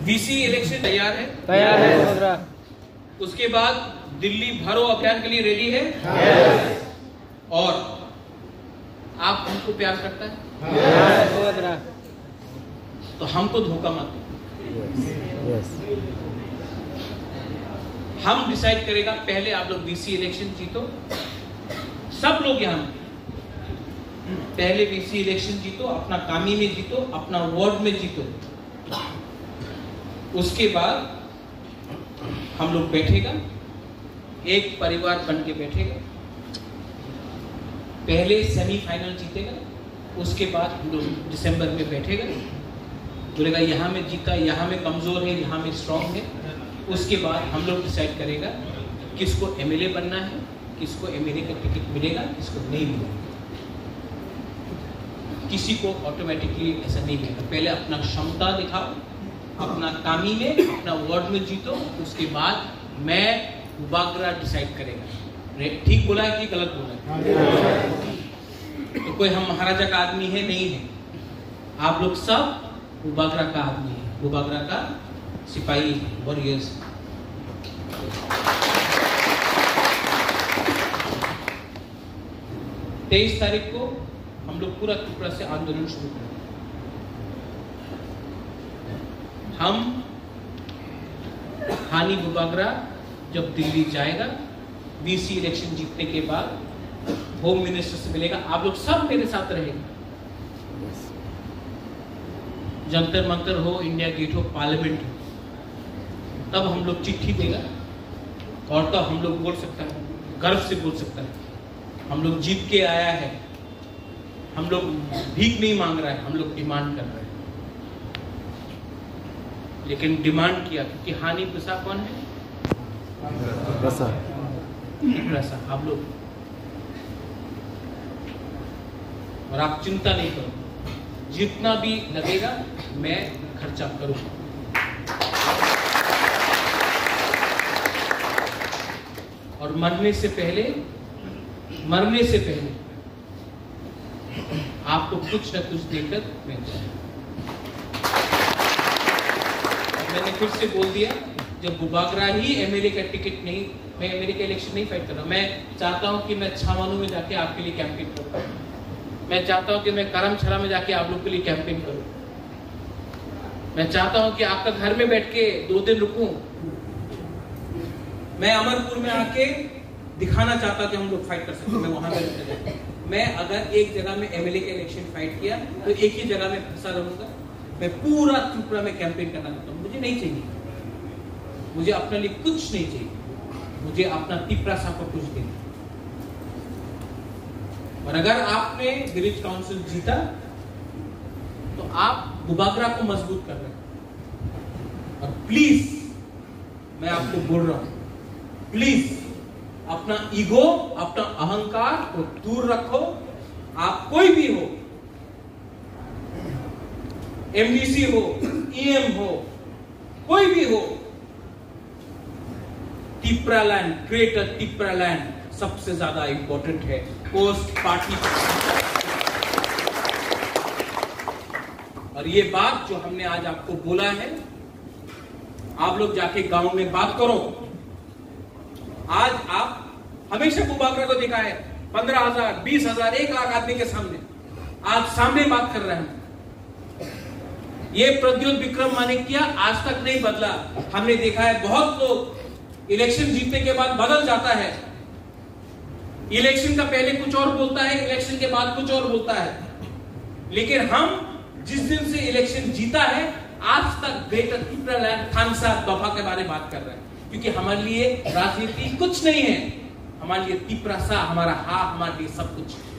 VC election तैयार है? तैयार है। उसके बाद दिल्ली भरो अभियान के लिए रेडी है? और आप हमको प्यार करता है? तो हमको धोखा मत दो। हम डिसाइड करेगा, पहले आप लोग वीसी इलेक्शन जीतो, सब लोग यहाँ पहले वीसी इलेक्शन जीतो, अपना कामी में जीतो, अपना वार्ड में जीतो। उसके बाद हम लोग बैठेगा, एक परिवार बन के बैठेगा, पहले सेमीफाइनल जीतेगा, उसके बाद हम लोग दिसंबर में बैठेगा, बोलेगा यहाँ में जीता, यहाँ में कमजोर है, यहाँ में स्ट्रांग है। उसके बाद हम लोग डिसाइड करेगा किसको एमएलए बनना है, किसको एमएलए का टिकट मिलेगा, किसको नहीं मिलेगा। किसी को ऑटोमेटिकली ऐसा नहीं मिलेगा। पहले अपना क्षमता दिखाओ, अपना कामी में, अपना वार्ड में जीतो, उसके बाद मैं बुबागरा डिसाइड करेगा। ठीक बोला है कि गलत बोला है? तो कोई हम महाराजा का आदमी है नहीं है, आप लोग सब बुबागरा का आदमी है, बुबागरा का सिपाही, वॉरियर्स। 23 तारीख को हम लोग पूरा त्रिपुरा से आंदोलन शुरू करेंगे। हम हानि बुबागरा जब दिल्ली जाएगा, वीसी इलेक्शन जीतने के बाद होम मिनिस्टर से मिलेगा, आप लोग सब मेरे साथ रहेंगे। जंतर मंतर हो, इंडिया गेट हो, पार्लियामेंट हो, तब हम लोग चिट्ठी देगा और तब हम लोग बोल सकता है, गर्व से बोल सकता है, हम लोग जीत के आया है। हम लोग भीख नहीं मांग रहा है, हम लोग डिमांड कर रहे हैं। लेकिन डिमांड किया क्योंकि हानि प्रसाद कौन है? प्रसाद आप लोग। और आप चिंता नहीं करो, जितना भी लगेगा मैं खर्चा करूंगा। और मरने से पहले आपको कुछ न कुछ देकर मैं मैंने फिर से बोल दिया, जब बुबागरा ही एमएलए का टिकट नहीं, मैं एमएलए का इलेक्शन नहीं फाइट कर रहा। मैं चाहता हूं कि मैं छावानू में जाके आपके लिए कैंपेन करूं। मैं चाहता हूं कि मैं करमछला में जाके आप लोग के लिए कैंपेन करूं। मैं चाहता हूं कि आपका घर में बैठ के 2 दिन रुकूं। मैं अमरपुर में आके दिखाना चाहता कि हम लोग फाइट कर सकते हैं। मैं वहां पे मैं अगर एक जगह में एमएलए का इलेक्शन फाइट किया तो एक ही जगह में फंसा रहूंगा। मैं पूरा त्रिपुरा में कैंपेन करना चाहता हूं। मुझे नहीं चाहिए, मुझे अपने लिए कुछ नहीं चाहिए, मुझे अपना त्रिपुरा सा को कुछ देना। और अगर आपने विलेज काउंसिल जीता तो आप बुबागरा को मजबूत कर रहे हैं। और प्लीज मैं आपको बोल रहा हूं, प्लीज अपना ईगो, अपना अहंकार को दूर रखो। आप कोई भी हो, एमडीसी हो, ईएम हो, कोई भी हो, Tripura land, greater Tripura land सबसे ज्यादा इंपॉर्टेंट है पोस्ट पार्टी। और ये बात जो हमने आज आपको बोला है, आप लोग जाके गांव में बात करो। आज आप हमेशा बुबागरा को देखा है 15,000, 20,000, 1 लाख आदमी के सामने, आज सामने बात कर रहे हैं। ये प्रद्युत विक्रम मानिक्य आज तक नहीं बदला। हमने देखा है बहुत लोग इलेक्शन जीतने के बाद बदल जाता है। इलेक्शन का पहले कुछ और बोलता है, इलेक्शन के बाद कुछ और बोलता है। लेकिन हम जिस दिन से इलेक्शन जीता है, आज तक ग्रेटर त्रिपुरा लैंड खानसा दफा के बारे में बात कर रहे हैं। क्योंकि हमारे लिए राजनीति कुछ नहीं है, हमारे लिए त्रिपुरा सा, हमारा हा, हमारे लिए सब कुछ।